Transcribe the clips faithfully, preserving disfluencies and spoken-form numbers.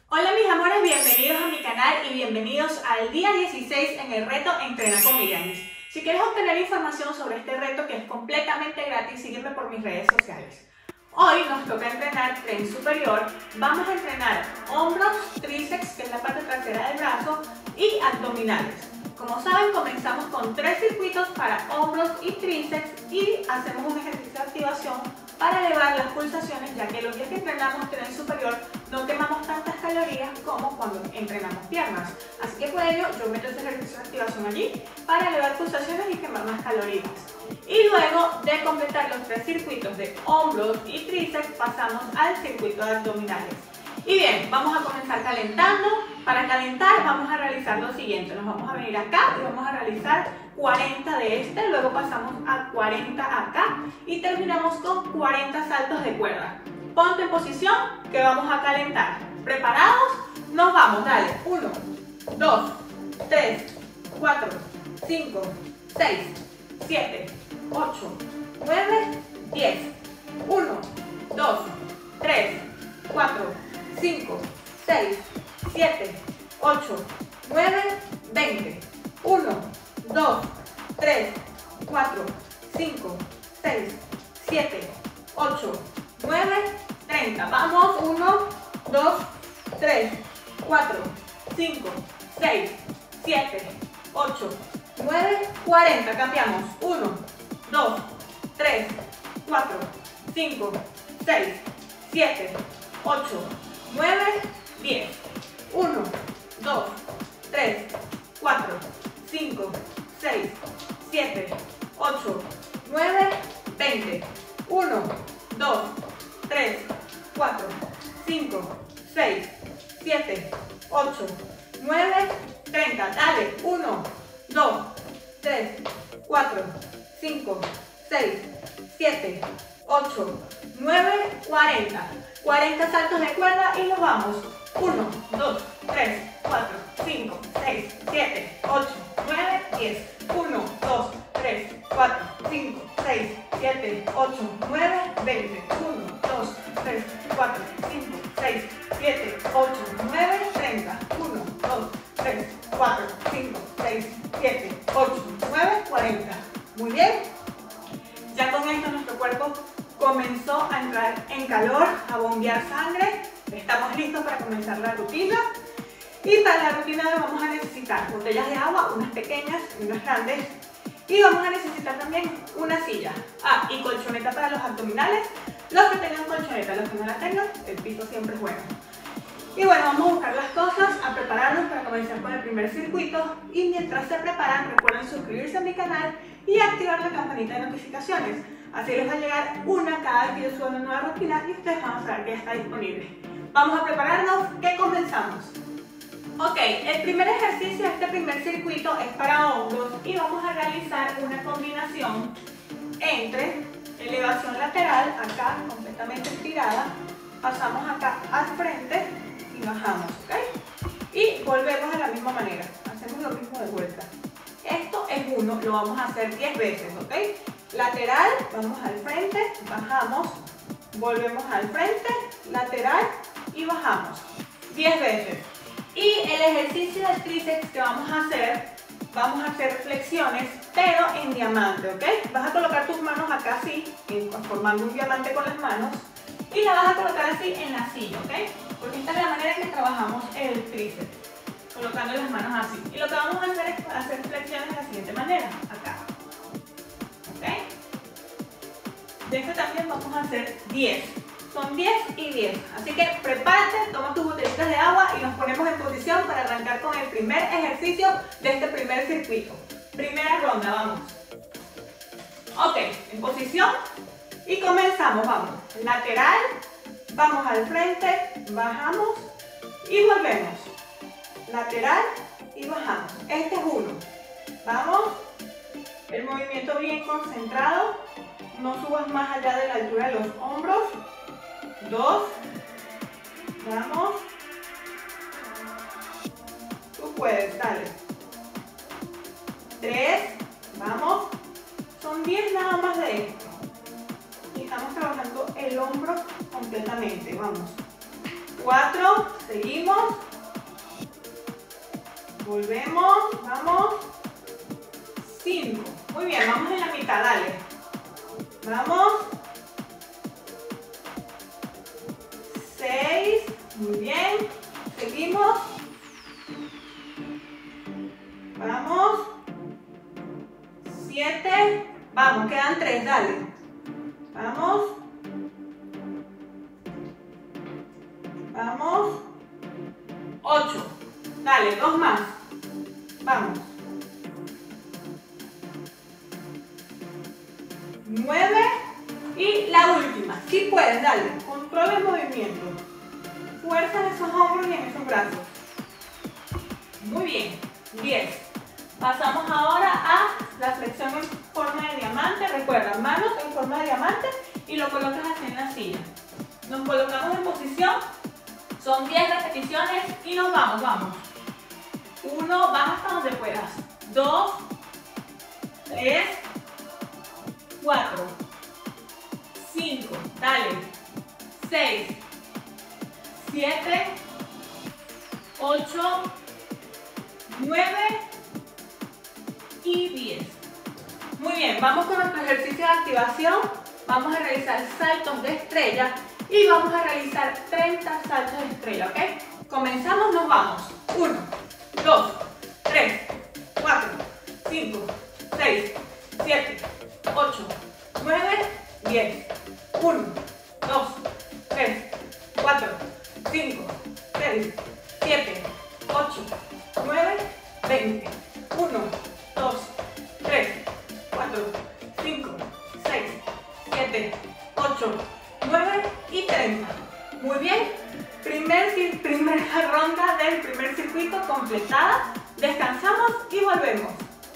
Hola mis amores, bienvenidos a mi canal y bienvenidos al día dieciséis en el reto Entrena con Miriamis. Si quieres obtener información sobre este reto que es completamente gratis, sígueme por mis redes sociales. Hoy nos toca entrenar tren superior, vamos a entrenar hombros, tríceps, que es la parte trasera del brazo, y abdominales. Como saben, comenzamos con tres circuitos para hombros y tríceps y hacemos un ejercicio de activación para elevar las pulsaciones, ya que los días que entrenamos tren superior no quemamos tantas calorías como cuando entrenamos piernas. Así que por ello yo meto ese ejercicio de activación allí para elevar pulsaciones y quemar más calorías. Y luego de completar los tres circuitos de hombros y tríceps pasamos al circuito de abdominales. Y bien, vamos a comenzar calentando. Para calentar vamos a realizar lo siguiente, nos vamos a venir acá y vamos a realizar cuarenta de este, luego pasamos a cuarenta acá y terminamos con cuarenta saltos de cuerda. Ponte en posición que vamos a calentar. ¿Preparados? Nos vamos, dale. uno, dos, tres, cuatro, cinco, seis, siete, ocho, nueve, diez. uno, dos, tres, cuatro, cinco, seis, siete, ocho, nueve, veinte. uno, dos, tres, cuatro, cinco, seis, siete, ocho, nueve, treinta. Vamos, uno, dos, tres, cuatro, cinco, seis, siete, ocho, nueve, cuarenta. Cambiamos. uno, dos, tres, cuatro, cinco, seis, siete, ocho, nueve, diez. uno, dos, tres, cuatro, cinco, seis, siete, ocho, nueve, veinte. uno, dos, tres, cuatro, cinco, seis, siete, ocho, nueve, treinta. Dale. uno, dos, tres, cuatro, cinco, seis, siete, ocho, nueve, cuarenta. cuarenta saltos de cuerda y nos vamos. uno, dos, tres, cuatro, cinco, seis, siete, ocho, nueve, diez. uno, dos, tres, cuatro, cinco, seis, siete, ocho, nueve, veinte. uno, dos, tres, cuatro, cinco, seis, siete, ocho, nueve, treinta. uno, dos, tres, cuatro, cinco, seis, siete, ocho, nueve, cuarenta. Muy bien. Ya con esto nuestro cuerpo comenzó a entrar en calor, a bombear sangre. Estamos listos para comenzar la rutina. Y para la rutina vamos a necesitar botellas de agua, unas pequeñas y unas grandes. Y vamos a necesitar también una silla. Ah, y colchoneta para los abdominales. Los que tengan colchoneta, los que no la tengan, el piso siempre es bueno. Y bueno, vamos a buscar las cosas, a prepararnos para comenzar con el primer circuito. Y mientras se preparan, recuerden suscribirse a mi canal y activar la campanita de notificaciones. Así les va a llegar una cada vez que yo suba una nueva rutina y ustedes van a saber que ya está disponible. Vamos a prepararnos, que comenzamos. Ok, el primer ejercicio de este primer circuito es para hombros y vamos a realizar una combinación entre elevación lateral, acá completamente estirada, pasamos acá al frente y bajamos, ¿ok? Y volvemos de la misma manera, hacemos lo mismo de vuelta. Esto es uno, lo vamos a hacer diez veces, ¿ok? Lateral, vamos al frente, bajamos, volvemos al frente, lateral y bajamos. diez veces. Y el ejercicio de tríceps que vamos a hacer, vamos a hacer flexiones, pero en diamante, ¿ok? Vas a colocar tus manos acá así, formando un diamante con las manos, y la vas a colocar así en la silla, ¿ok? Porque esta es la manera en que trabajamos el tríceps, colocando las manos así. Y lo que vamos a hacer es hacer flexiones de la siguiente manera, acá. ¿Ok? De este también vamos a hacer diez. Son diez y diez. Así que prepárate, toma tus botellitas de agua y nos ponemos en posición para arrancar con el primer ejercicio de este primer circuito. Primera ronda, vamos. Ok, en posición y comenzamos, vamos. Lateral, vamos al frente, bajamos y volvemos. Lateral y bajamos. Este es uno. Vamos. El movimiento bien concentrado. No subas más allá de la altura de los hombros. Dos. Vamos. Tú puedes, dale. Tres. Vamos. Son diez nada más de esto. Y estamos trabajando el hombro completamente. Vamos. Cuatro. Seguimos. Volvemos, vamos. cinco. Muy bien, vamos en la mitad, dale. Vamos. seis. Muy bien. Seguimos. Vamos. siete. Vamos, quedan tres, dale. Vamos. Vamos. ocho. Dale, dos más. Vamos. nueve. Y la última. Si puedes, dale. Controla el movimiento. Fuerza en esos hombros y en esos brazos. Muy bien. diez. Pasamos ahora a la flexión en forma de diamante. Recuerda, manos en forma de diamante y lo colocas así en la silla. Nos colocamos en posición. Son diez repeticiones y nos vamos, vamos. uno, vas hasta donde puedas. dos, tres, cuatro, cinco, dale. seis, siete, ocho, nueve y diez. Muy bien, vamos con nuestro ejercicio de activación. Vamos a realizar saltos de estrella y vamos a realizar treinta saltos de estrella, ¿ok? Comenzamos, nos vamos. uno, dos, tres, cuatro, cinco, seis, siete, ocho, nueve, diez. uno, dos, tres, cuatro, cinco, seis, siete, ocho, nueve, veinte. uno, dos, tres, cuatro, cinco, seis, siete, ocho, nueve y treinta. Muy bien. Primer, primera ronda del primer circuito completada. Descansamos y volvemos.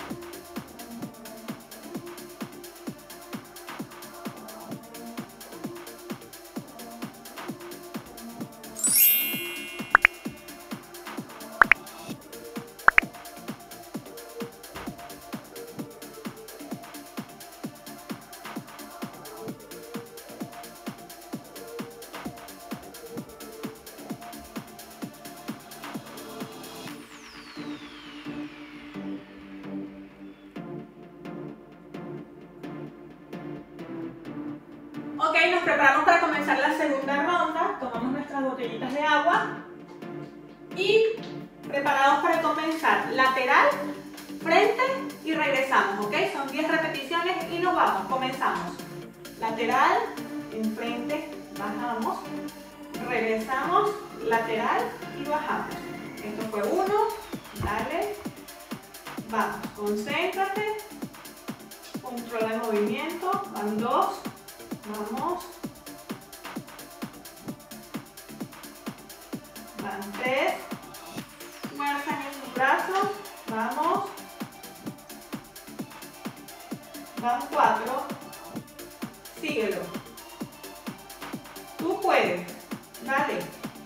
Ok, nos preparamos para comenzar la segunda ronda. Tomamos nuestras botellitas de agua y preparados para comenzar. Lateral, frente y regresamos, ok. Son diez repeticiones y nos vamos. Comenzamos. Lateral, enfrente, bajamos, regresamos, lateral y bajamos. Esto fue uno, dale, vamos, concéntrate, controla el movimiento, van dos. Vamos. Van tres. Fuerza en sus brazos. Vamos. Van cuatro. Síguelo. Tú puedes. Dale.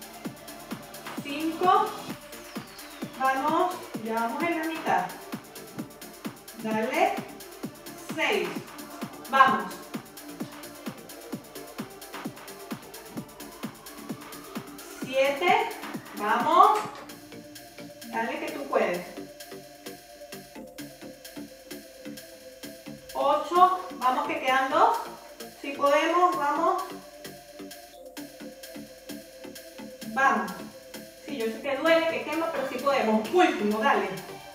Cinco. Vamos. Ya vamos en la mitad. Dale. Seis. Vamos. siete, vamos, dale que tú puedes. ocho, vamos que quedan dos, si podemos, vamos. Vamos, sí, yo sé que duele, que quema, pero si podemos. Último, dale.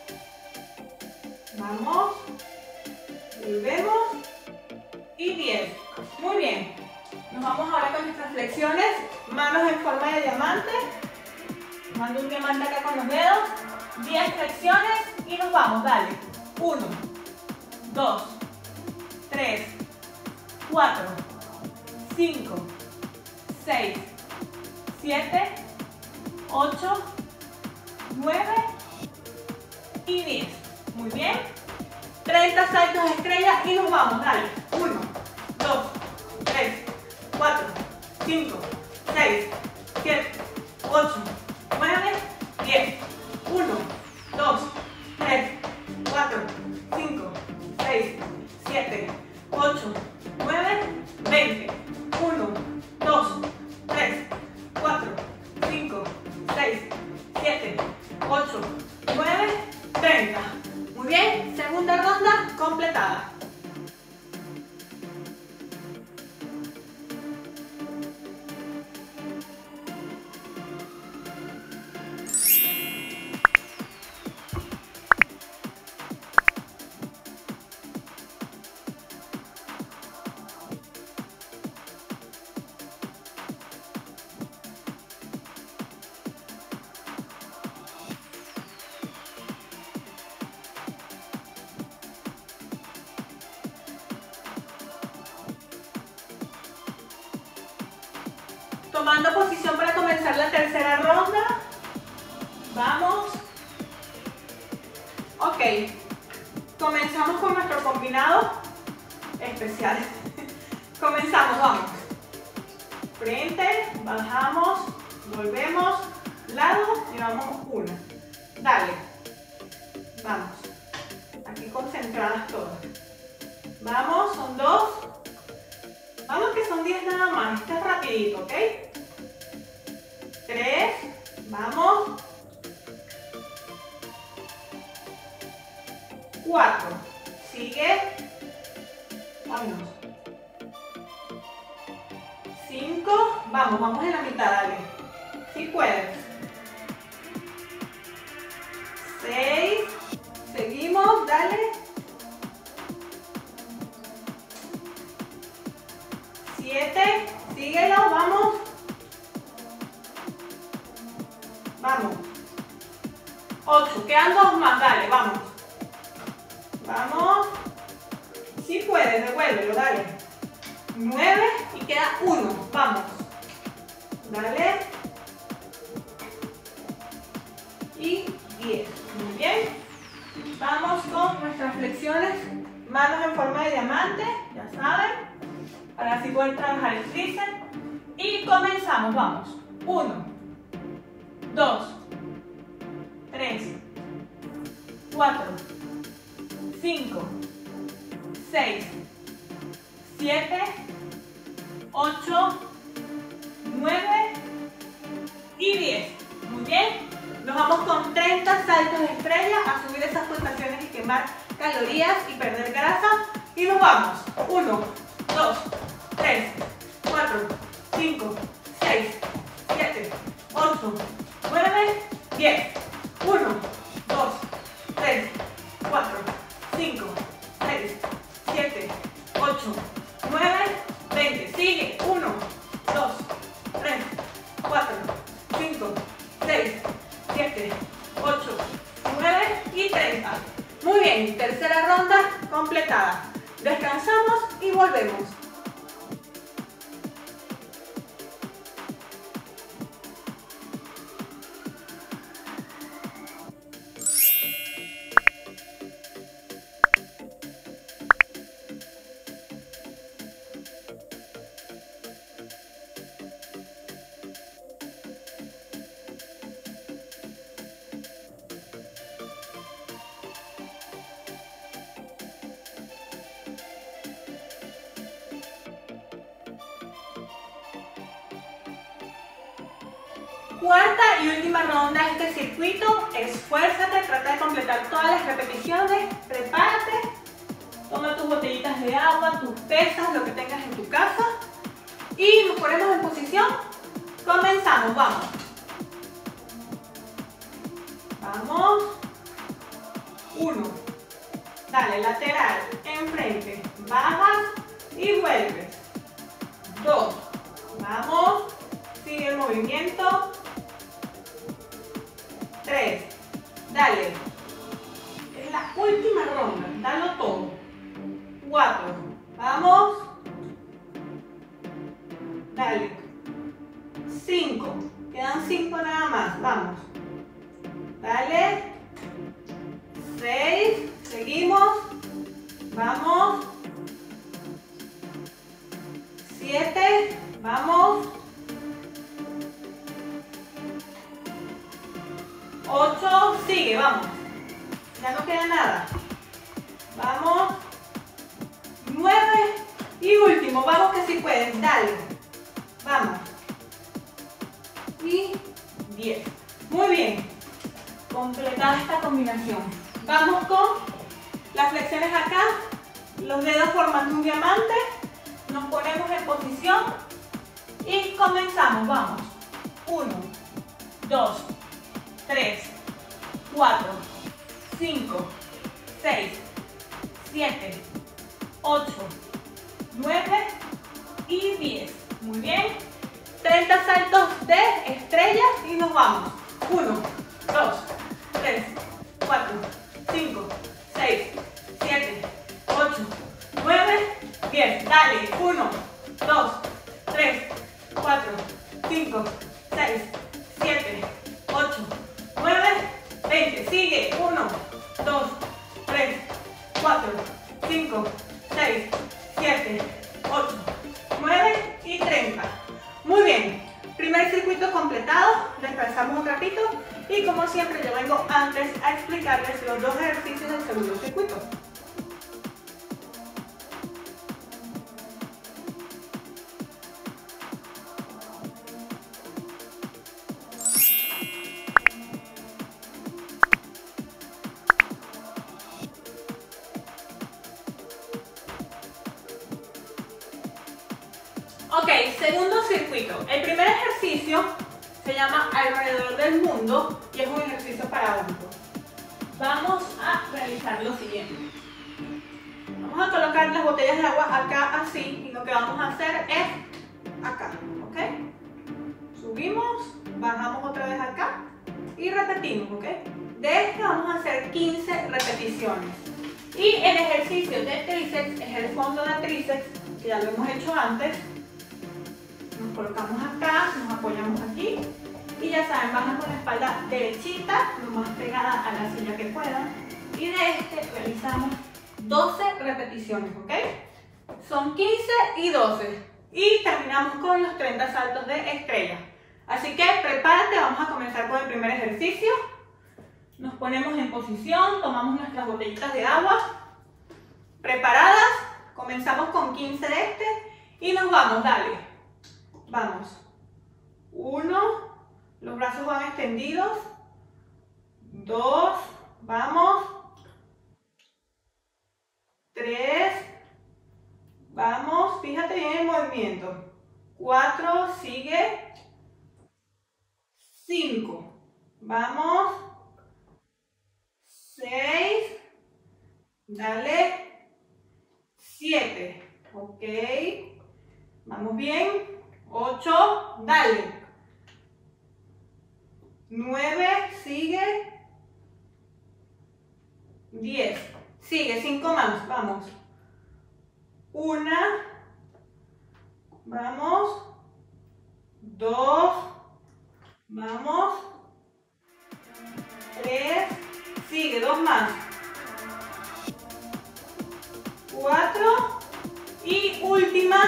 Vamos, volvemos y diez. Muy bien. Nos vamos ahora con nuestras flexiones, manos en forma de diamante. Mando un diamante acá con los dedos. diez flexiones y nos vamos, dale. uno, dos, tres, cuatro, cinco, seis, siete, ocho, nueve y diez. Muy bien. treinta saltos de estrella y nos vamos, dale. uno, dos, tres, cuatro, cinco, seis, siete, ocho, nueve, diez. uno, dos, tres, cuatro, cinco, seis, siete, ocho, nueve, veinte. uno, dos, tres, cuatro, cinco, seis, siete, ocho, nueve treinta. Muy bien, segunda ronda completada. Tomando posición para comenzar la tercera ronda. Vamos. Ok. Comenzamos con nuestro combinado especial. Comenzamos, vamos. Frente, bajamos, volvemos, lado y vamos una. Dale. Vamos. Aquí concentradas todas. Vamos, son dos. Vamos que son diez nada más. Este es rapidito, ¿ok? tres. Vamos. cuatro. Sigue. Vámonos. cinco. Vamos, vamos en la mitad, dale. Si puedes. seis. Seguimos, dale. siete. Síguelo, vamos. Vamos. ocho. Quedan dos más, dale, vamos. Vamos. Si puedes, devuélvelo, dale. nueve y queda uno. Vamos. Dale. Y diez. Muy bien. Vamos con nuestras flexiones. Manos en forma de diamante, ya saben. Para así poder trabajar el tríceps. Y comenzamos, vamos. uno, dos, tres, cuatro, cinco, seis, siete, ocho, nueve y diez. Muy bien. Nos vamos con treinta saltos de estrella a subir esas pulsaciones y quemar calorías y perder grasa. Y nos vamos. uno, dos, tres, cuatro, cinco, seis, siete, ocho, nueve, diez. uno, dos, tres, cuatro, cinco, seis, siete, ocho, nueve, veinte. Sigue. uno, dos, tres, cuatro, cinco, seis, siete, ocho, nueve y treinta. Muy bien, tercera ronda completada. Descansamos y volvemos. Cuarta y última ronda de este circuito. Esfuérzate, trata de completar todas las repeticiones. Prepárate. Toma tus botellitas de agua, tus pesas, lo que tengas en tu casa. Y nos ponemos en posición. Comenzamos, vamos. Vamos. Uno. Dale, lateral, enfrente. Bajas y vuelves. Dos. Vamos. Sigue el movimiento. tres. Dale. Es la última ronda. Dalo todo. cuatro. Vamos. Dale. cinco. Quedan cinco nada más. Vamos. Dale. seis. Seguimos. Vamos. siete. Vamos. ocho, sigue, vamos. Ya no queda nada. Vamos. nueve y último, vamos que si puedes, dale. Vamos. Y diez. Muy bien. Completada esta combinación. Vamos con las flexiones acá, los dedos formando un diamante, nos ponemos en posición y comenzamos, vamos. uno, dos, tres, cuatro, cinco, seis, siete, ocho, nueve y diez. Muy bien. treinta saltos de estrellas y nos vamos. uno, dos, tres, cuatro, cinco, seis, siete, ocho, nueve, diez. Dale. uno, dos, tres, cuatro, cinco, seis, siete, ocho, nueve, veinte. Sigue. uno, dos, tres, cuatro, cinco, seis, siete, ocho, nueve y treinta. Muy bien. Primer circuito completado. Descansamos un ratito. Y como siempre yo vengo antes a explicarles los dos ejercicios del segundo circuito. Ok, segundo circuito. El primer ejercicio se llama alrededor del mundo y es un ejercicio para hombro. Vamos a realizar lo siguiente. Vamos a colocar las botellas de agua acá así y lo que vamos a hacer es acá, ¿ok? Subimos, bajamos otra vez acá y repetimos, ¿ok? De este vamos a hacer quince repeticiones. Y el ejercicio de tríceps es el fondo de tríceps, que ya lo hemos hecho antes. Nos colocamos acá, nos apoyamos aquí y ya saben, bajan con la espalda derechita, lo más pegada a la silla que puedan. Y de este realizamos doce repeticiones, ¿ok? Son quince y doce. Y terminamos con los treinta saltos de estrella. Así que prepárate, vamos a comenzar con el primer ejercicio. Nos ponemos en posición, tomamos nuestras botellitas de agua. Preparadas, comenzamos con quince de este y nos vamos, dale. Vamos. Uno, los brazos van extendidos. Dos, vamos. Tres, vamos. Fíjate bien el movimiento. Cuatro, sigue. Cinco, vamos. Seis, dale. Siete, ok. Vamos bien. ocho, dale. nueve, sigue. diez, sigue, cinco más, vamos. una, vamos. dos, vamos. tres, sigue, dos más. cuatro y última.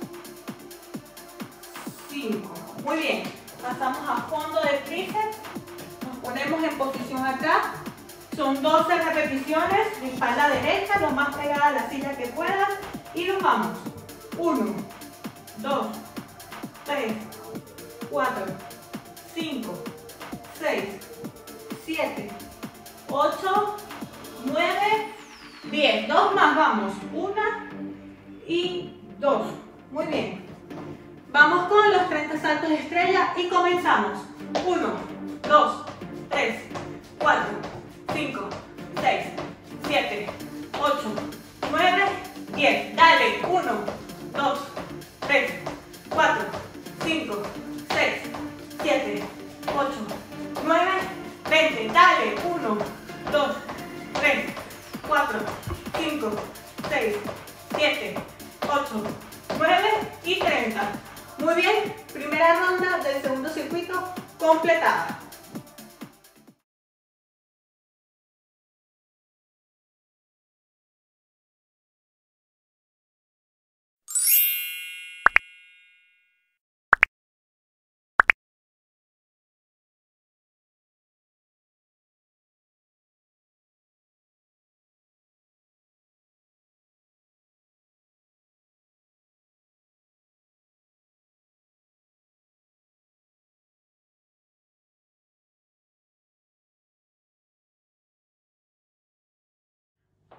cinco. Muy bien, pasamos a fondo de tríceps, nos ponemos en posición acá, son doce repeticiones de espalda derecha, lo más pegada a la silla que puedas y nos vamos. uno, dos, tres, cuatro, cinco, seis, siete, ocho, nueve, diez. Dos más, vamos. Una y dos. Muy bien. Vamos con los treinta saltos de estrella y comenzamos. uno, dos, tres, cuatro, cinco, seis, siete, ocho, nueve, diez. Dale. uno, dos, tres, cuatro, cinco, seis, siete, ocho, nueve, veinte. Dale. uno, dos, tres, cuatro, cinco, seis, siete, ocho, nueve y treinta. Muy bien, primera ronda del segundo circuito completada.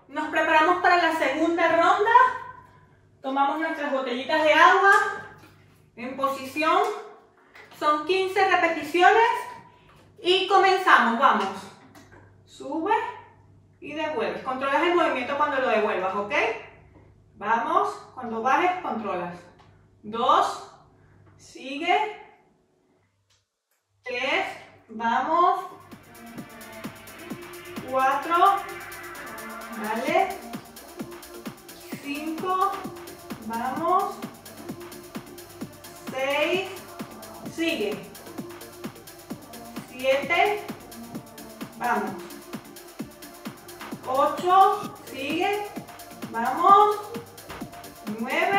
Nos preparamos para la segunda ronda. Tomamos nuestras botellitas de agua en posición. Son quince repeticiones y comenzamos. Vamos. Sube y devuelves. Controlas el movimiento cuando lo devuelvas, ¿ok? Vamos. Cuando bajes, controlas. Dos. Sigue. Tres. Vamos. Cuatro. Dale. Cinco. Vamos. Seis. Sigue. Siete. Vamos. Ocho. Sigue. Vamos. Nueve.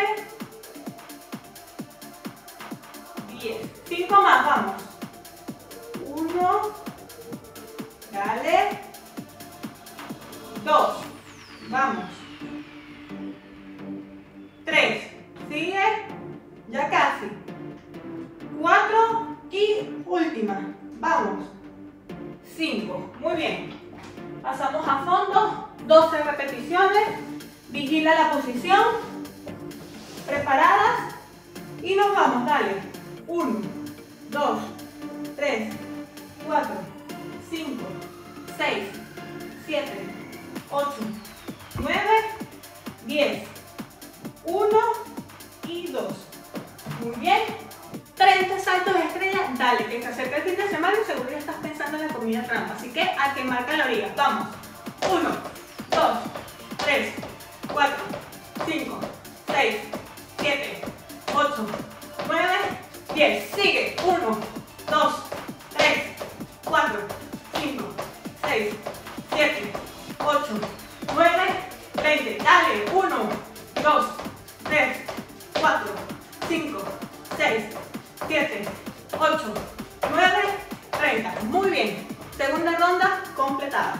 Diez. Cinco más. Vamos. Uno. Dale. Dos. Vamos. Tres. Sigue. Ya casi. Cuatro. Y última. Vamos. Cinco. Muy bien. Pasamos a fondo. doce repeticiones. Vigila la posición. Preparadas. Y nos vamos. Dale. Uno. Dos. Tres. Cuatro. Cinco. Seis. Siete. Ocho. Nueve. Diez. Uno. Y dos. Muy bien. treinta saltos de estrella. Dale, que se acerca el fin de semana y seguro ya estás pensando en la comida trampa. Así que a quemar calorías. Vamos. Uno. Dos. Tres. Cuatro. Cinco. Seis. Siete. Ocho. Nueve. Diez. Sigue. Uno. Dos. Tres. Cuatro. Cinco. Seis. Siete. Ocho. Nueve. Veinte. Dale. Uno. Dos. Tres. Cuatro. Cinco. Seis. Siete. Ocho. Nueve. Treinta. Muy bien. Segunda ronda completada.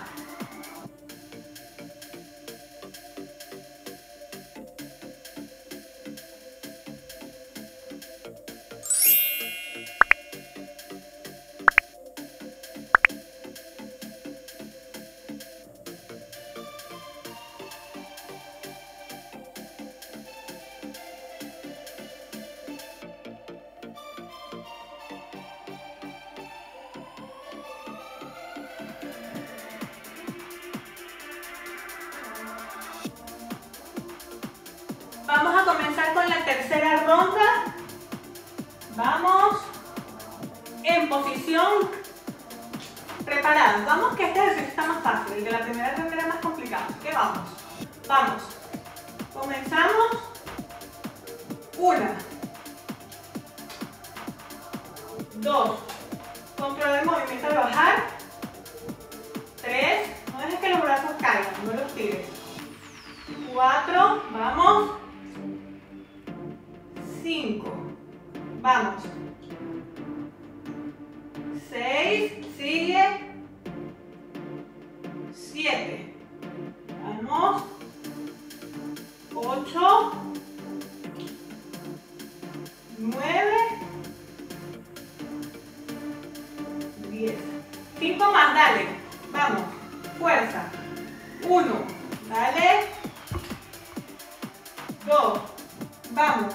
Vamos a comenzar con la tercera ronda. Vamos en posición preparadas. Vamos, que este ejercicio está más fácil. El de la primera ronda era más complicado. Así que vamos. Vamos. Comenzamos. Una. Dos. Controla el movimiento al bajar. Tres. No dejes que los brazos caigan. No los tires. Cuatro. Vamos. Cinco. Vamos. Seis. Sigue. Siete. Vamos. Ocho. Nueve. Diez. Cinco más, dale. Vamos. Fuerza. Uno. Dale. Dos. Vamos.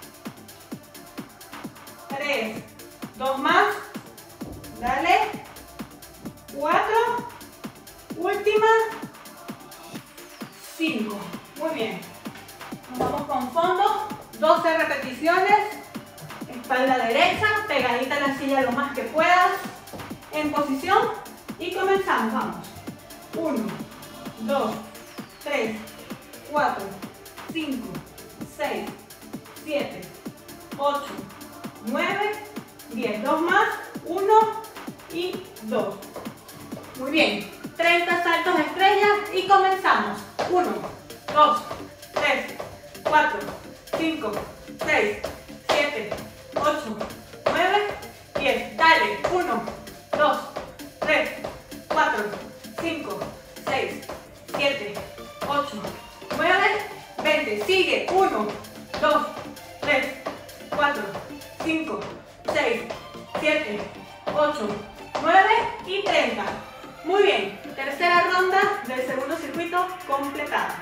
Tres. Dos más. Dale. Cuatro. Última. Cinco. Muy bien. Nos vamos con fondo. doce repeticiones. Espalda derecha. Pegadita a la silla lo más que puedas. En posición. Y comenzamos. Vamos. Uno. Dos. Tres. Cuatro. Cinco. Seis. Siete. Ocho. Nueve. Diez. Dos más. Uno. Y dos. Muy bien. treinta saltos de estrella y comenzamos. Uno. Dos. Tres. Cuatro. Cinco. Seis. Siete. Ocho. Nueve. Diez. Dale. Uno. Dos. Tres. Cuatro. Cinco. Seis. Siete. Ocho. Nueve. Veinte. Sigue. Uno. Dos. Tres. Cuatro. Cinco. Seis. Siete. Ocho. Nueve. Y treinta. Muy bien, tercera ronda del segundo circuito completada.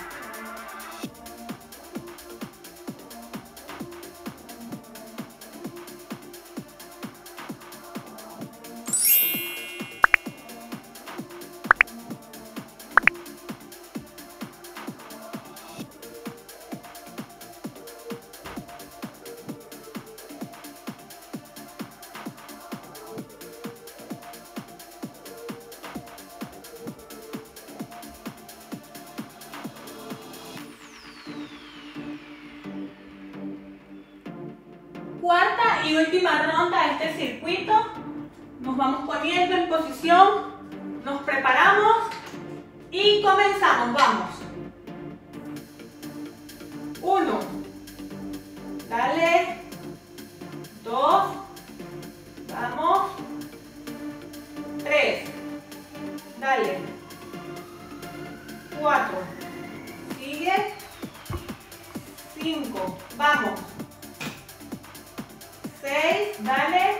Cuarta y última ronda de este circuito. Nos vamos poniendo en posición, nos preparamos y comenzamos. Vamos. Uno. Dale. Dos. Vamos. Tres. Dale. Cuatro. Sigue. Cinco. Vamos. seis, dale,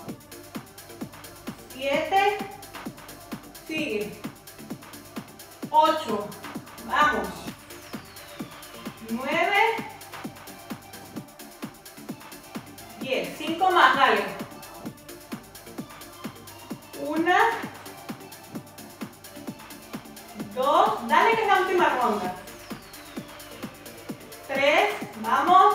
siete, sigue, ocho, vamos, nueve, diez, cinco más, dale, una, dos, dale que es la última ronda, tres, vamos,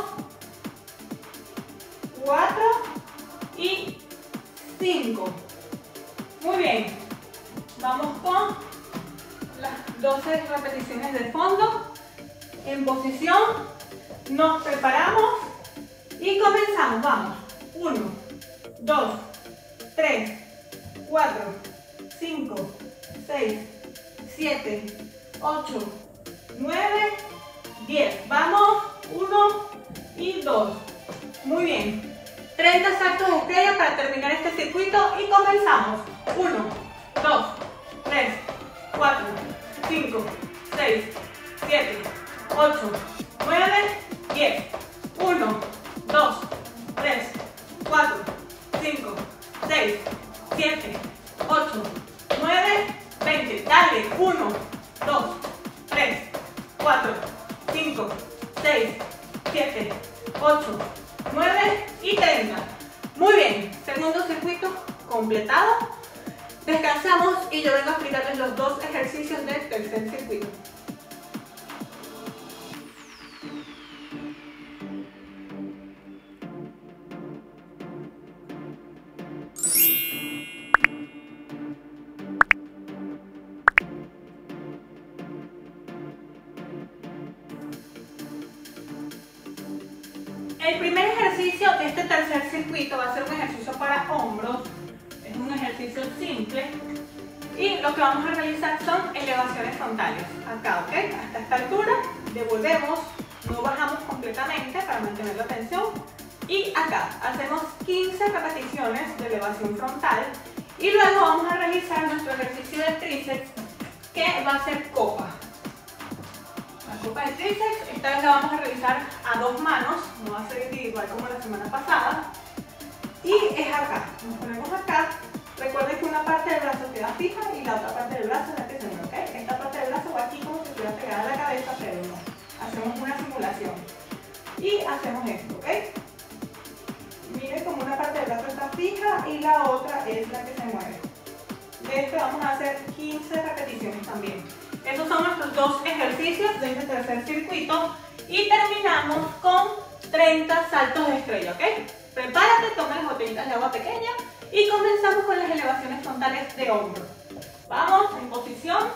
cuatro y cinco. Muy bien. Vamos con las doce repeticiones de fondo. En posición. Nos preparamos y comenzamos. Vamos. uno, dos, tres, cuatro, cinco, seis, siete, ocho, nueve, diez. Vamos. uno y dos. Muy bien. treinta saltos de estrella para terminar este circuito y comenzamos. uno, dos, tres, cuatro, cinco, seis, siete, ocho, nueve, diez. uno, dos, tres, cuatro, cinco, seis, siete, ocho, nueve, veinte. Dale. uno, dos, tres, cuatro, cinco, seis, siete, ocho, nueve y treinta. Muy bien, segundo circuito completado. Descansamos y yo vengo a explicarles los dos ejercicios del tercer circuito. El primer ejercicio de este tercer circuito va a ser un ejercicio para hombros. Es un ejercicio simple. Y lo que vamos a realizar son elevaciones frontales. Acá, ¿ok? Hasta esta altura, devolvemos, no bajamos completamente para mantener la tensión. Y acá, hacemos quince repeticiones de elevación frontal. Y luego vamos a realizar nuestro ejercicio de tríceps, que va a ser copa. La copa de tríceps, esta vez la vamos a realizar a dos manos, no va a ser individual como la semana pasada. Y es acá, nos ponemos acá. Recuerden que una parte del brazo queda fija y la otra parte del brazo es la que se mueve, ¿ok? Esta parte del brazo va aquí como si estuviera pegada a la cabeza, pero no. Hacemos una simulación. Y hacemos esto, ¿ok? Miren como una parte del brazo está fija y la otra es la que se mueve. De este vamos a hacer quince repeticiones también. Estos son nuestros dos ejercicios de este tercer circuito y terminamos con treinta saltos de estrella, ¿ok? Prepárate, toma las botellitas de agua pequeña y comenzamos con las elevaciones frontales de hombro. Vamos, en posición.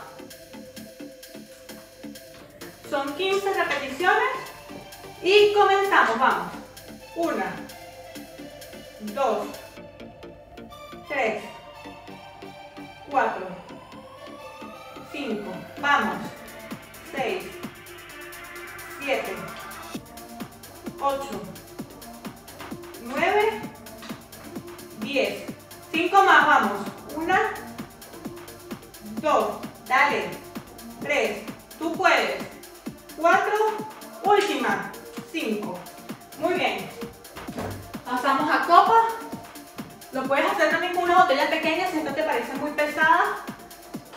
Son quince repeticiones y comenzamos, vamos. Una, dos, tres, cuatro, cinco, vamos, seis, siete, ocho, nueve, diez. cinco más, vamos. una, dos, dale. tres, tú puedes. cuatro, última. cinco. Muy bien. Pasamos a copa. Lo puedes hacer también con una botella pequeña si esta te parece muy pesada.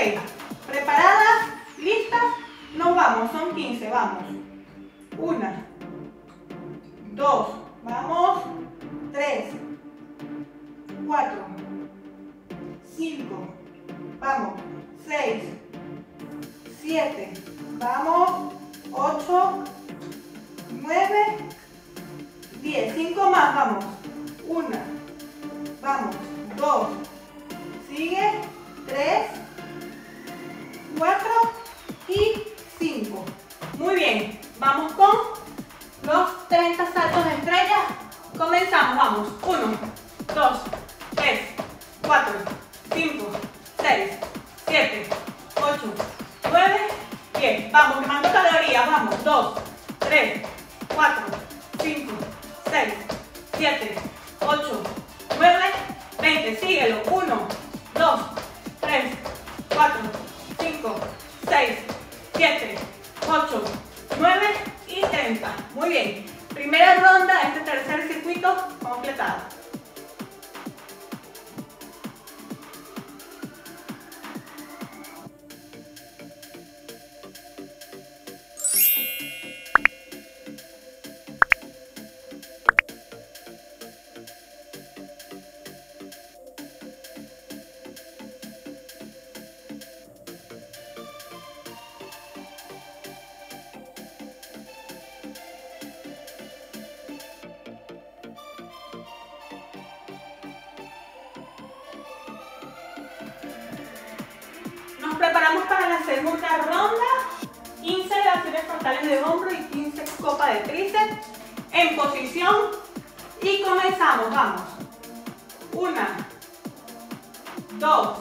¿preparadas? ¿Listas? Nos vamos, son quince, vamos. Una, dos, vamos. Tres, cuatro, cinco, vamos. Seis, siete, vamos. Ocho, nueve, diez. Cinco más, vamos. Una, vamos. Dos, sigue. Tres, cuatro y cinco. Muy bien, vamos con los treinta saltos de estrella. Comenzamos, vamos. uno, dos, tres, cuatro, cinco, seis, siete, ocho, nueve, diez. Vamos, quemando calorías, vamos. dos, tres, cuatro, cinco, seis, siete, ocho, nueve, veinte. Síguelo. uno, dos, tres, cuatro, cinco, seis, siete, ocho, nueve y treinta. Muy bien. Primera ronda, este tercer circuito completado. Nos preparamos para la segunda ronda. quince elevaciones frontales de hombro y quince copa de tríceps. En posición. Y comenzamos. Vamos. Una. Dos.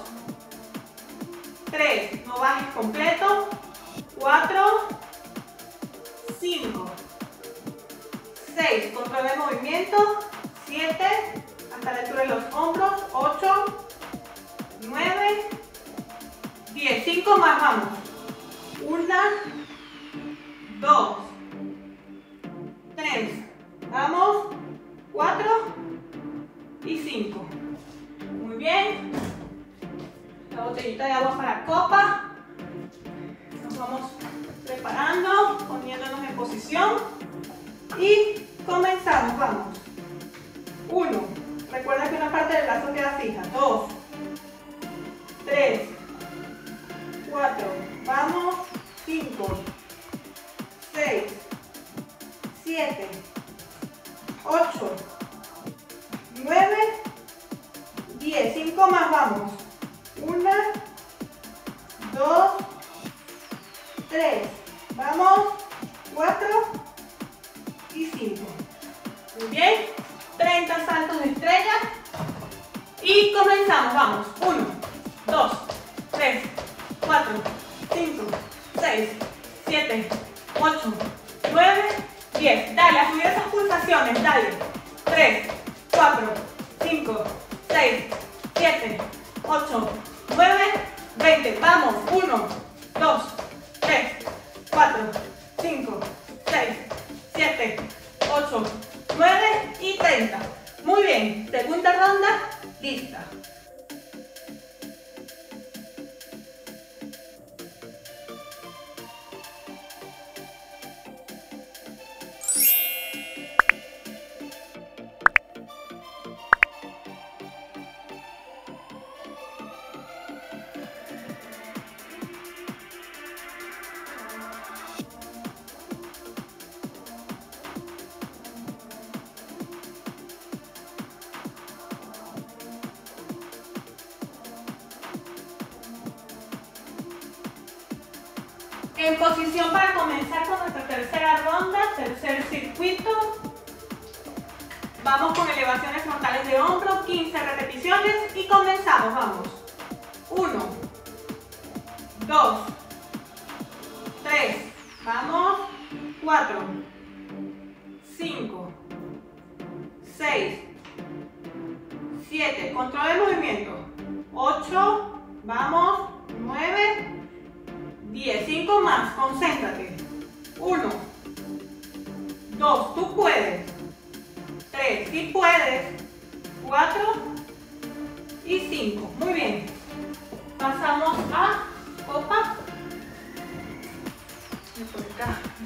Tres. No bajes completo. Cuatro. Cinco. Seis. Control de movimiento. Siete. Hasta la altura de los hombros. Ocho. Nueve. diez. cinco más, vamos. una, dos, tres, vamos. cuatro y cinco. Muy bien. La botellita de agua para copa. Nos vamos preparando, poniéndonos en posición. Y comenzamos, vamos. uno. Recuerda que una parte del brazo queda fija. dos, tres, cuatro, vamos. cinco, seis, siete, ocho, nueve, diez. cinco más, vamos. uno, dos, tres, vamos. cuatro y cinco. Muy bien. treinta saltos de estrella. Y comenzamos, vamos. uno, dos, tres, cuatro, cinco, seis, siete, ocho, nueve, diez. Dale, a subir esas pulsaciones, dale. tres, cuatro, cinco, seis, siete, ocho, nueve, veinte. Vamos. uno, dos, tres, cuatro, cinco, seis, siete, ocho, nueve y treinta. Muy bien. Segunda ronda, lista. En posición para comenzar con nuestra tercera ronda, tercer circuito. Vamos con elevaciones frontales de hombro, quince repeticiones y comenzamos, vamos. uno, dos, tres, vamos. cuatro, cinco, seis, siete, control de movimiento. ocho, vamos. nueve, diez. cinco más, concéntrate. uno, dos, tú puedes. tres, sí puedes. cuatro y cinco. Muy bien. Pasamos a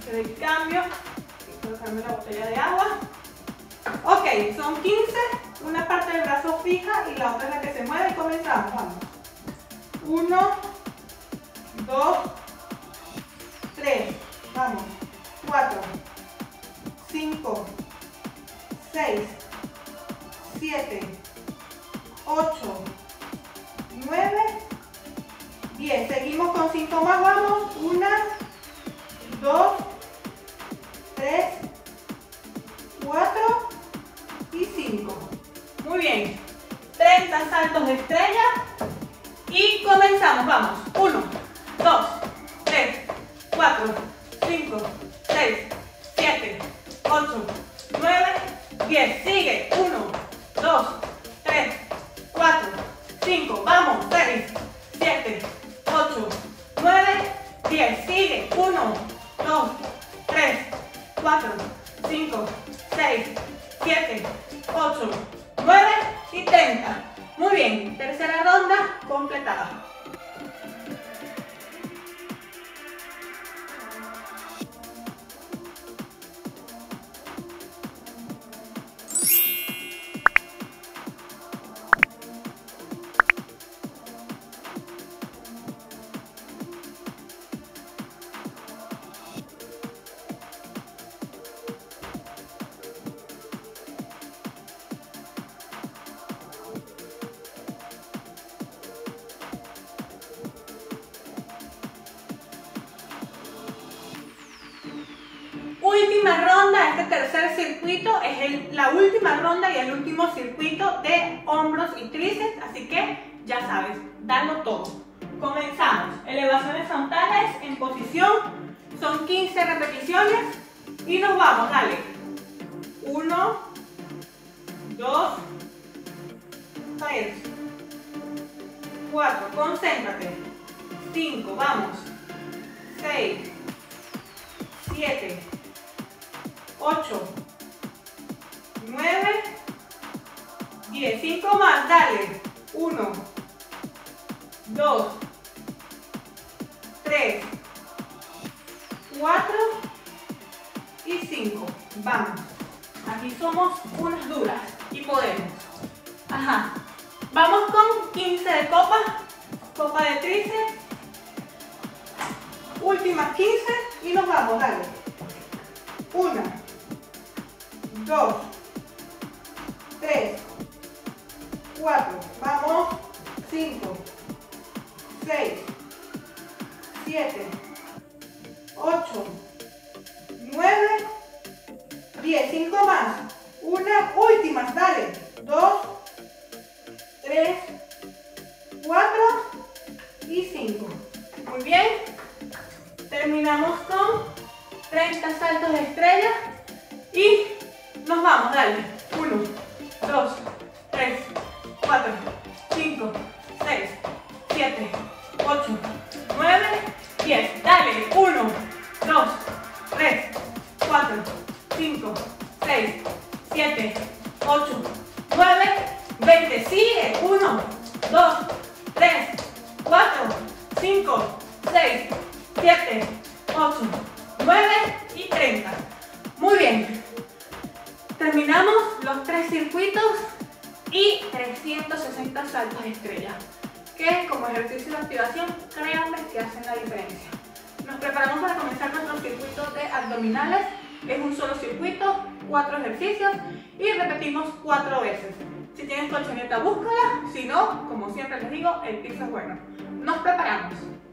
hacer el cambio. Voy a colocarme la botella de agua. Ok, son quince, una parte del brazo fija y la otra es la que se mueve y comenzamos. Vamos. uno, dos, tres, vamos. cuatro, cinco, seis, siete, ocho, nueve, diez. Seguimos con cinco más, vamos. uno, dos, tres, cuatro y cinco. Muy bien. treinta saltos de estrella y comenzamos. Vamos. uno, dos, tres, cuatro, cinco, seis, siete, ocho, nueve, diez. Sigue. uno, dos, tres, cuatro, cinco. Vamos. seis, siete, ocho, nueve, diez. Sigue. uno, dos, tres, cuatro, cinco, seis, siete, ocho, nueve y treinta. Muy bien. Tercera ronda completada. Última ronda, este tercer circuito es el, la última ronda y el último circuito de hombros y tríceps, así que ya sabes, darlo todo. Comenzamos. Elevaciones frontales en posición, son quince repeticiones y nos vamos, dale. uno, dos, tres, cuatro, concéntrate. cinco, vamos. seis, siete, ocho, nueve, diez. cinco más, dale. uno, dos, tres, cuatro y cinco. Vamos. Aquí somos unas duras y podemos. Ajá. Vamos con quince de copa, copa de tríceps. Últimas quince y nos vamos, dale. uno, dos, tres, cuatro, vamos, cinco, seis, siete, ocho, nueve, diez. cinco más. Una última, dale. dos, tres, cuatro y cinco. Muy bien. Terminamos con treinta saltos de estrella y nos vamos, dale. uno, dos, tres, cuatro, cinco, seis, siete, ocho, nueve, diez. Dale. uno, dos, tres, cuatro, cinco, seis, siete, ocho, nueve, veinte. Sigue. uno, dos, tres, cuatro, cinco, seis, siete, ocho, nueve y treinta. Muy bien. Terminamos los tres circuitos y trescientos sesenta saltos de estrella, que como ejercicio de activación, créanme que hacen la diferencia. Nos preparamos para comenzar nuestro circuito de abdominales. Es un solo circuito, cuatro ejercicios y repetimos cuatro veces. Si tienes colchoneta, búscala. Si no, como siempre les digo, el piso es bueno. Nos preparamos.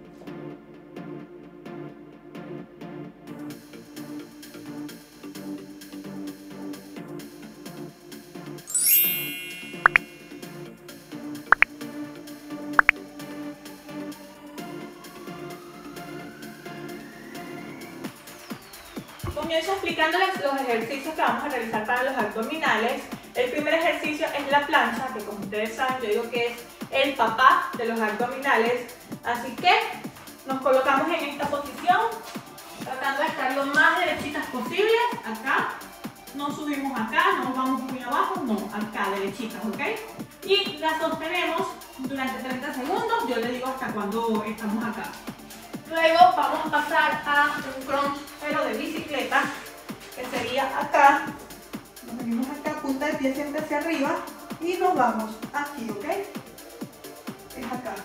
Comienzo explicándoles los ejercicios que vamos a realizar para los abdominales. El primer ejercicio es la plancha, que como ustedes saben, yo digo que es el papá de los abdominales. Así que nos colocamos en esta posición, tratando de estar lo más derechitas posibles. Acá, no subimos acá, no nos vamos muy abajo, no, acá, derechitas, ¿ok? Y la sostenemos durante treinta segundos, yo les digo hasta cuando estamos acá. Luego vamos a pasar a un crunch pero de bicicleta, que sería acá. Nos venimos acá, punta de pie siempre hacia arriba y nos vamos aquí, ¿ok? Es acá.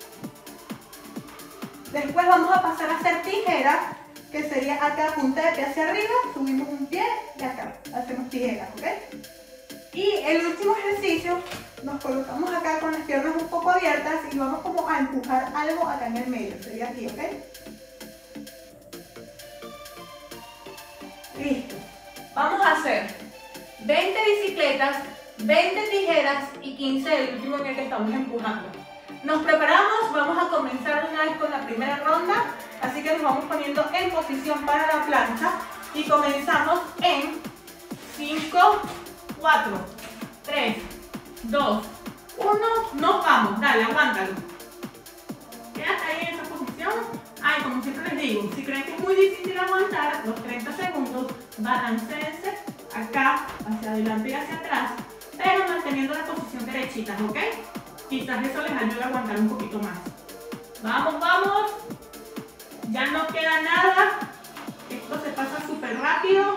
Después vamos a pasar a hacer tijera, que sería acá, punta de pie hacia arriba, subimos un pie y acá hacemos tijeras, ¿ok? Y el último ejercicio, nos colocamos acá con las piernas un poco abiertas y vamos como a empujar algo acá en el medio, sería aquí, ¿ok? Listo. Vamos a hacer veinte bicicletas, veinte tijeras y quince del último en el que estamos empujando. Nos preparamos, vamos a comenzar una vez con la primera ronda, así que nos vamos poniendo en posición para la plancha y comenzamos en cinco, cuatro, tres, dos, uno, nos vamos, dale, aguántalo. Quédate ahí en esa posición. Ay, como siempre les digo, si creen que es muy difícil aguantar los treinta segundos, balanceense acá, hacia adelante y hacia atrás, pero manteniendo la posición derechita, ¿ok? Quizás eso les ayude a aguantar un poquito más. Vamos, vamos. Ya no queda nada. Esto se pasa súper rápido.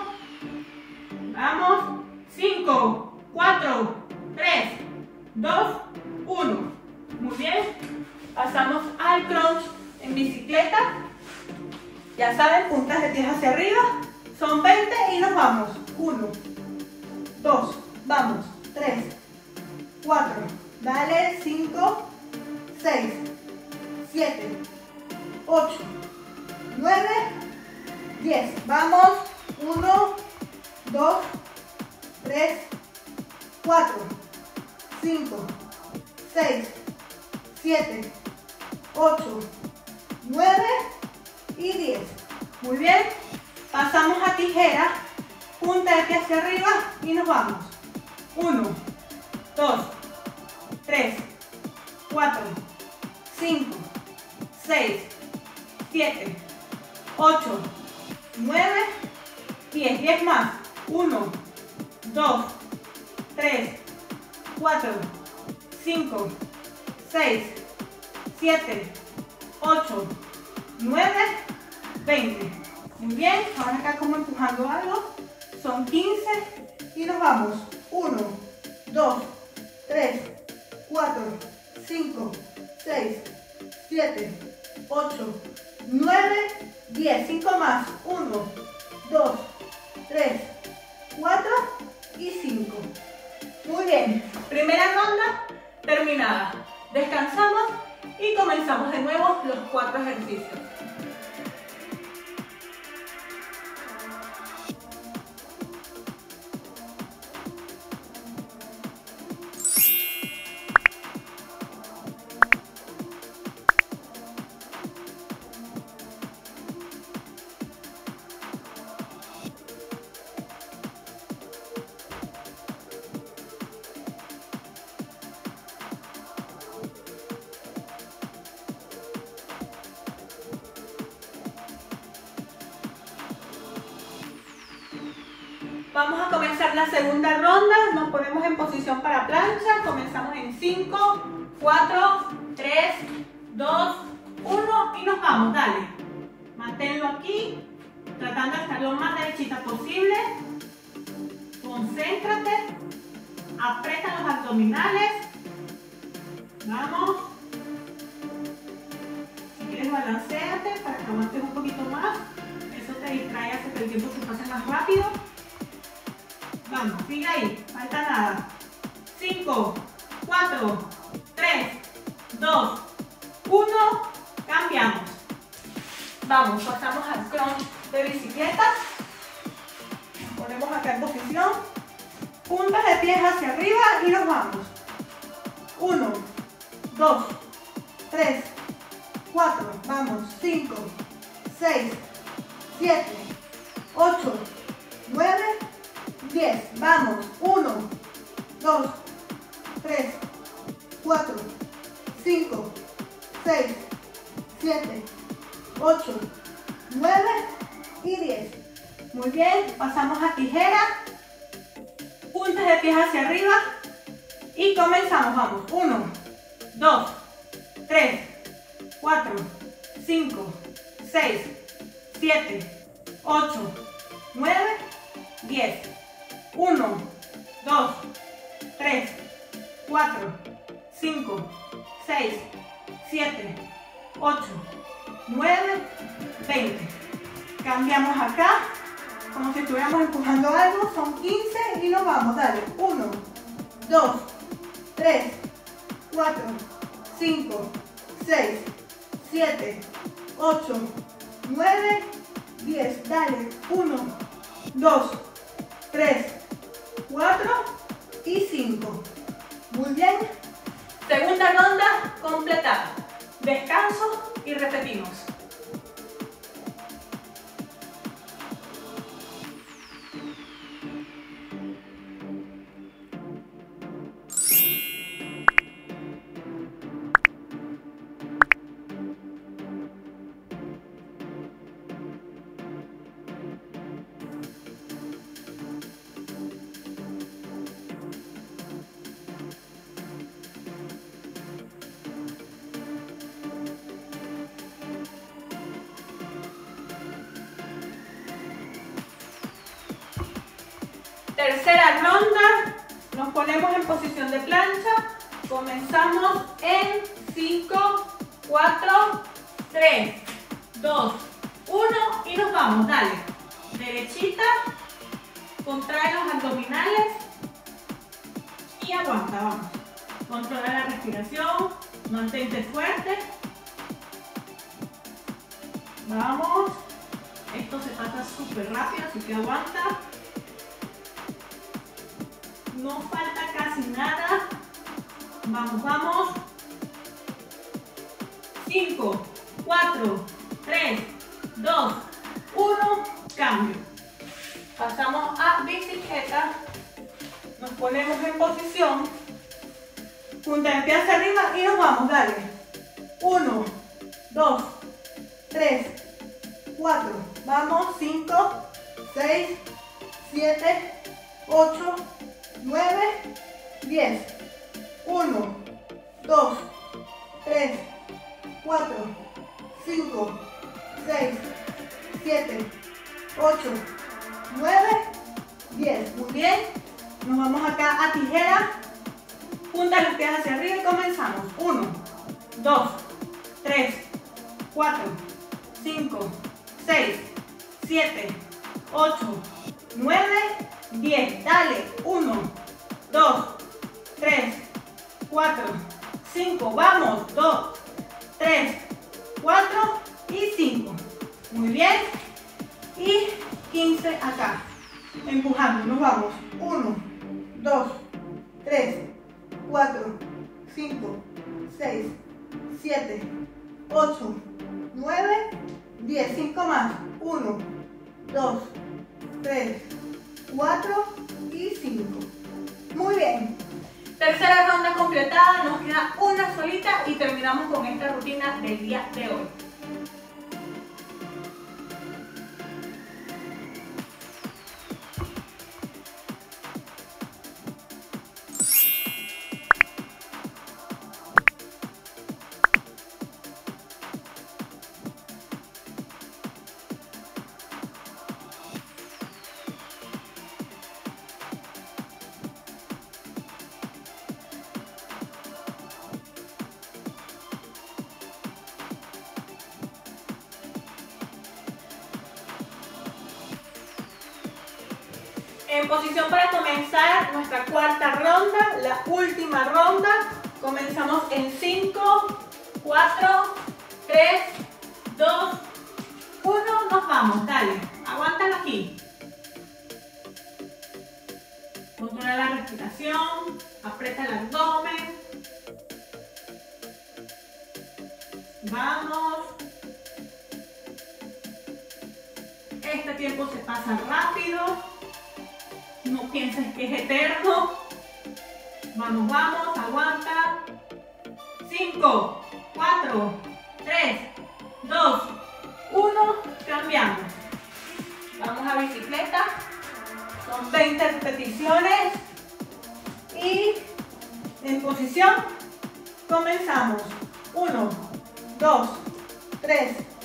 Vamos. cinco, cuatro, tres, dos, uno. Muy bien. Pasamos al crunch en bicicleta. Ya saben, puntas de pies hacia arriba. Son veinte y nos vamos. uno, dos, vamos. tres, cuatro, dale. cinco, seis, siete, ocho, nueve, diez. Vamos. uno, dos, tres, cuatro, cinco, seis, siete, ocho, nueve y diez. Muy bien. Pasamos a tijera, punta de pie hacia arriba y nos vamos. uno, dos, tres, cuatro, cinco, seis, siete, ocho, nueve, diez. diez más. uno, dos, tres, cuatro, cinco, seis, siete, ocho, nueve, veinte. Muy bien, ahora acá como empujando algo, son quince y nos vamos. uno, dos, tres, cuatro, cinco, seis, siete, ocho, nueve, diez. cinco más. uno, dos, tres, cuatro y cinco. Muy bien, primera ronda terminada. Descansamos y comenzamos de nuevo los cuatro ejercicios. Vamos a comenzar la segunda ronda, nos ponemos en posición para plancha, comenzamos en cinco, cuatro, tres, dos, uno y nos vamos, dale. Manténlo aquí, tratando de estar lo más derechita posible. Concéntrate, aprieta los abdominales, vamos. Si quieres balanceate para que aguantes un poquito más, eso te distrae, hace que el tiempo se pase más rápido. Vamos, sigue ahí, falta nada. cinco, cuatro, tres, dos, uno, cambiamos. Vamos, pasamos al crunch de bicicleta. Nos ponemos acá en posición. Puntas de pies hacia arriba y nos vamos. uno, dos, tres, cuatro, vamos. cinco, seis, siete, ocho, nueve, diez. Vamos. uno, dos, tres, cuatro, cinco, seis, siete, ocho, nueve y diez. Muy bien. Pasamos a tijera. Puntas de pies hacia arriba. Y comenzamos. Vamos. uno, dos, tres, cuatro, cinco, seis, siete, ocho, nueve, diez. uno, dos, tres, cuatro, cinco, seis, siete, ocho, nueve, veinte. Cambiamos acá, como si estuviéramos empujando algo, son quince y nos vamos, dale. uno, dos, tres, cuatro, cinco, seis, siete, ocho, nueve, diez. Dale. uno, dos, tres, cuatro y cinco. Muy bien. Segunda ronda completada. Descanso y repetimos. Tercera ronda, nos ponemos en posición de plancha, comenzamos en cinco, cuatro, tres, dos, uno y nos vamos, dale, derechita, contrae los abdominales y aguanta, vamos, controla la respiración, mantente fuerte, vamos, esto se pasa súper rápido, así que aguanta. No falta casi nada. Vamos, vamos. cinco, cuatro, tres, dos, uno. Cambio. Pasamos a bicicleta. Nos ponemos en posición. Punta de pie hacia arriba y nos vamos. Dale. uno, dos, tres, cuatro. Vamos. cinco, seis, siete, ocho, nueve, diez. uno, dos, tres, cuatro, cinco, seis, siete, ocho, nueve, diez. Muy bien. Nos vamos acá a tijera. Punta los pies hacia arriba y comenzamos. uno, dos, tres, cuatro, cinco, seis, siete, ocho, nueve, diez. Dale. uno, dos, tres, cuatro, cinco. Vamos. dos, tres, cuatro y cinco. Muy bien. Y quince acá. Empujando. Nos vamos. uno, dos, tres, cuatro, cinco, seis, siete, ocho, nueve, diez. cinco más. uno, dos, tres, cuatro y cinco. Muy bien. Tercera ronda completada, nos queda una solita y terminamos con esta rutina del día de hoy. En posición para comenzar nuestra cuarta ronda, la última ronda. Comenzamos en cinco, cuatro, tres, dos, uno. Nos vamos, dale. Aguántalo aquí. Controla la respiración, aprieta el abdomen. Vamos. Este tiempo se pasa rápido. No pienses que es eterno. Vamos, vamos, aguanta. cinco, cuatro, tres, dos, uno. Cambiamos. Vamos a bicicleta. Son veinte repeticiones. Y en posición comenzamos. uno, dos, tres,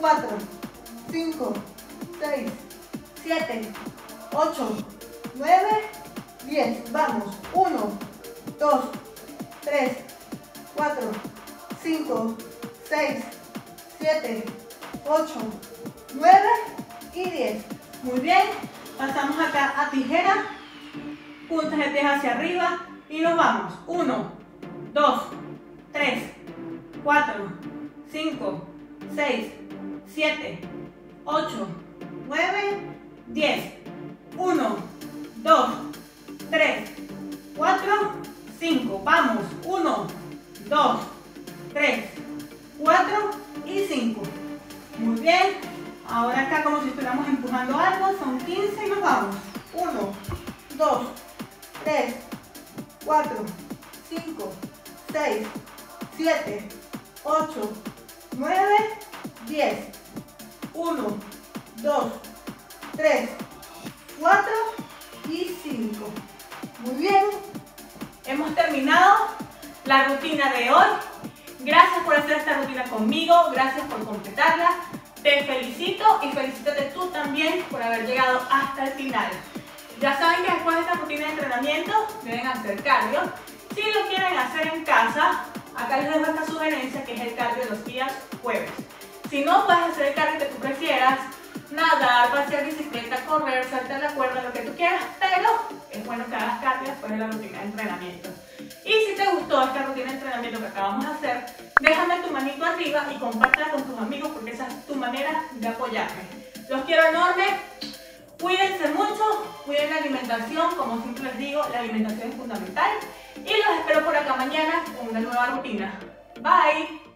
cuatro, cinco, seis, siete, ocho, nueve, diez. Vamos. uno, dos, tres, cuatro, cinco, seis, siete, ocho, nueve y diez. Muy bien. Pasamos acá a tijera. Puntas de pies hacia arriba y nos vamos. uno, dos, tres, cuatro, cinco, seis, siete, ocho, nueve, diez. uno, dos, tres, cuatro, cinco. Vamos. uno, dos, tres, cuatro y cinco. Muy bien. Ahora acá como si estuviéramos empujando algo. Son quince y nos vamos. uno, dos, tres, cuatro, cinco, seis, siete, ocho, nueve, diez. uno, dos, tres, cuatro y cinco. Muy bien. Hemos terminado la rutina de hoy. Gracias por hacer esta rutina conmigo. Gracias por completarla. Te felicito y felicítate tú también por haber llegado hasta el final. Ya saben que después de esta rutina de entrenamiento deben hacer cardio. Si lo quieren hacer en casa, acá les dejo esta sugerencia que es el cardio de los días jueves. Si no, puedes hacer el cardio que tú prefieras, nadar, pasear bicicleta, correr, saltar la cuerda, lo que tú quieras, pero es bueno que hagas cardio después de la rutina de entrenamiento. Y si te gustó esta rutina de entrenamiento que acabamos de hacer, déjame tu manito arriba y compártela con tus amigos porque esa es tu manera de apoyarme. Los quiero enorme. Cuídense mucho, cuiden la alimentación, como siempre les digo, la alimentación es fundamental. Y los espero por acá mañana con una nueva rutina. Bye.